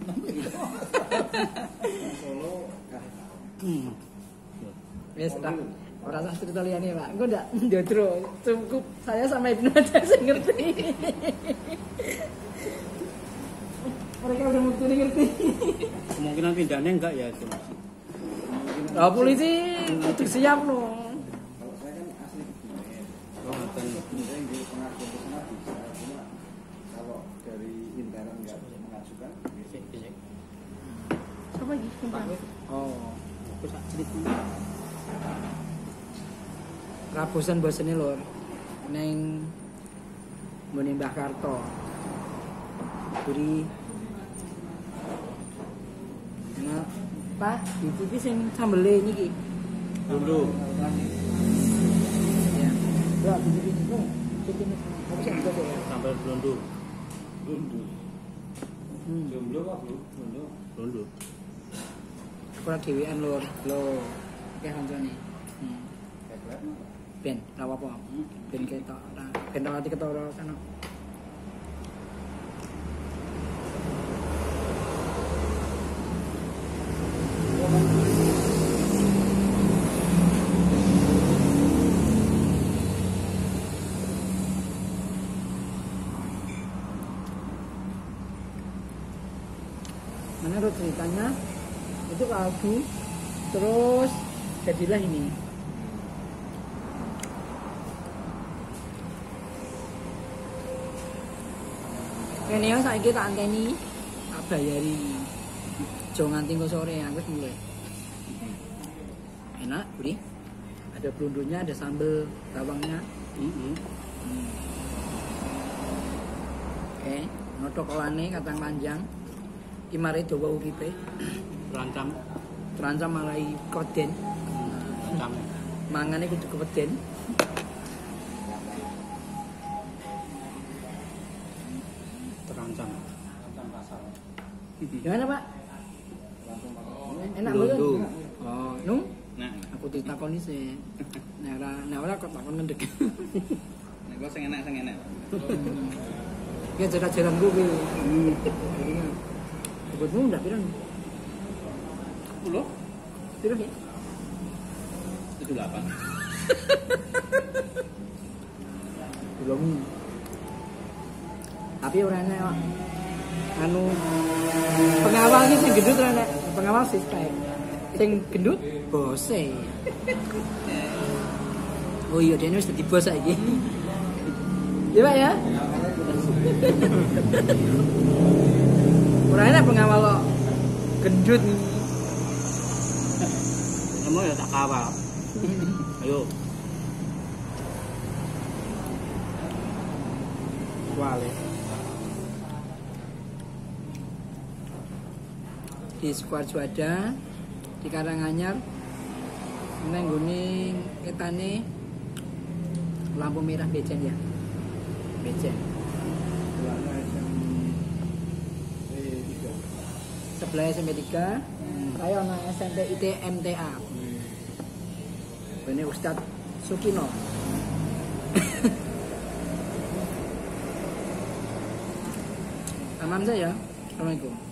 Solo. Wes dah. Ora usah cerita liyane, Pak. Engko ndak ndodro. Cukup saya sama Ibnu aja sing ngerti. Mereka udah ngerti. Kemungkinan pindahnya enggak ya itu. Oh, polisi kudu siap loh. Kalau saya kan asli Kebumen. Oh, ngoten. Saya yang di pengajuan ke sana bisa. Cuma kalau dari intern nggak mengajukan, Bisik. Apa lagi? Oh, Aku sak cerita. Rabusan bosene lho. Neng Mbone Mbah Karto. Buri Nah, Pak, iki sing sambele niki. Dulu. Ya. Lah, iki niku. Iki niku. Apa sing kok ya? Sampai Londo. Lundu. Jomblo kok, Bu? Lundu. Londo. Ora dhewean lur. Lho, akeh kancane. Hebat. Ben, ora apa-apa. Ben ketok ora. Ben ora ketara kana. Menurut ceritanya itu lagu terus jadilah ini. Kene yo saiki tak anteni tak bayari. Jo nganti engko sore aku mulai. Enak, Budi. Ada blundunya, ada sambel bawangnya. Oke, notok olane kacang panjang. Ki mari dawa uripe. Terancam malai koden. Terancam. Mangane kudu keweden. Terancam. Gimana, Pak? Enak Londo. banget. Oh, nung? Nah, Aku ditakoni sih. Nek ora kok takon ngendek. nek kok sing enak. Ya jalan-jalan gue. Buatmu ndak pirang? 10. Pirang ya? 78. Belum. Tapi ora enak kok. Anu pengawal iki sing gendut ora enak. Pengawal sih kayak sing gendut bose. Oh iya, dia wis dadi bos saiki. Iya, Pak ya? Ora enak pengawal kok gendut. Emang ya tak kawal. Ayo. Wale. Di Sukoharjo ada, di Karanganyar nang nggone ketane lampu merah Bejen ya. Bejen. Sebelah SMP 3, saya ana SMP IT MTA. Ini Ustadz Sukino. Aman saya. Assalamualaikum.